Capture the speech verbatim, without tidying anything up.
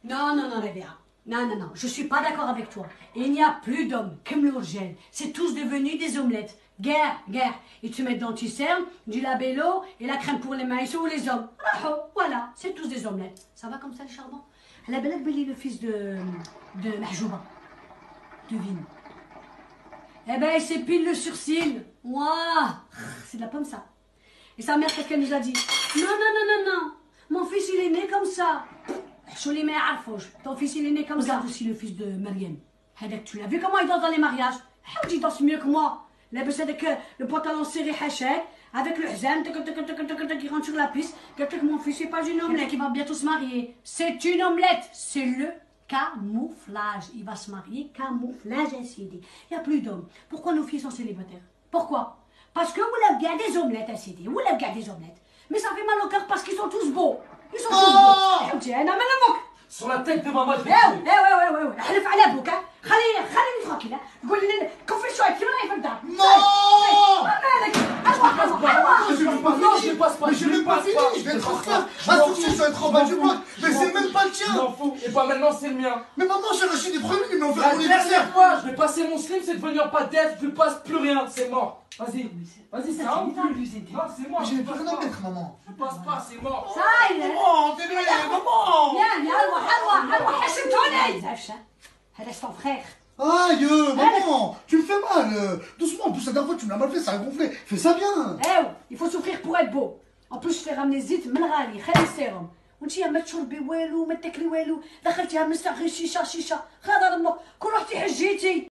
Non, non, non, Rabia. Non, non, non, je suis pas d'accord avec toi. Il n'y a plus d'hommes comme l'Urgel. C'est tous devenus des omelettes. Guerre, guerre. Ils te mettent dans le cisterne, du labello et la crème pour les mains. Ils sont où les hommes? Voilà, c'est tous des omelettes. Ça va comme ça, les charbons? La belle Belli, le fils de, de Mahjouba. Devine. Eh ben, il s'épile le surcil. Ouah, c'est de la pomme, ça. Et sa mère, qu'est-ce qu'elle nous a dit? Non, non, non, non, non. Mon fils, il est né comme ça. Chouli ma yarfouch. Ton fils, il est né comme ça. Regarde aussi le fils de Mariam. Hadak, tu l'as vu comment il danse dans les mariages? Il danse mieux que moi. Là, c'est avec le pantalon serré hachette, avec le hzam, qui rentre sur la piste. Quelqu'un que mon fils, c'est pas une omelette, il va bientôt se marier. C'est une omelette. C'est le camouflage. Il va se marier, camouflage, ainsi dit. Il n'y a plus d'hommes. Pourquoi nos filles sont célibataires? Pourquoi? Parce que vous l'avez bien des omelettes, ainsi dit. Vous l'avez bien des omelettes. Mais ça fait mal au cœur parce qu'ils sont tous beaux. Ils sont tous beaux. Tiens, non, mais le moque. Sur la tête de maman, je vais ايه ايه ايه ايه احلف على ابوك خليني خليني ترانكيل قول لي كفي شويه كيما راهي في الدار مالك Non, je ne passe pas. Mais je n'ai pas fini, je vais être en retard. Attention, je vais être en bas du bloc. Mais c'est même pas le Je tien. m'en fous. Et pas maintenant, c'est le mien. Mais maman, j'ai reçu des premiers, ils m'ont fait La mon anniversaire. dernière fois, je vais passer mon slim, c'est devenu un pas d'être, je ne passe plus rien, c'est mort. Vas-y, vas-y, c'est un ou plus. Non, c'est mort. Mais je n'ai plus rien à mettre, maman. Je passe pas, c'est mort. صاير Maman, t'es bien, maman. يا يا اروح اروح اروح حشمتوني زعفشه هذا son frère. Aïe, euh, maman, tu me fais mal. euh. Doucement, en plus, la dernière fois, tu me l'as mal fait, ça a gonflé. Fais ça bien. ايوا il faut souffrir pour être beau. En plus je fais ramener زيت من الغالي خلي السيروم وانتي ما تشربي والو ما تاكلي والو دخلتيها من غير شيشه شيشه خاضر امك كون رحتي حجيتي